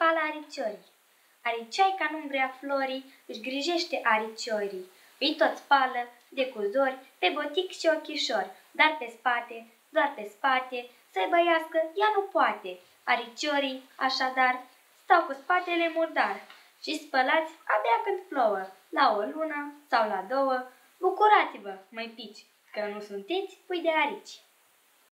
spală ariciorii. Aricioica nu vrea florii, își grijește ariciorii. Îi tot spală de cuzori, pe botic și ochișori, dar pe spate, doar pe spate, să-i băiască ea nu poate. Ariciorii, așadar, stau cu spatele murdar și spălați abia când plouă, la o lună sau la două. Bucurați-vă, măi pici, că nu sunteți pui de arici.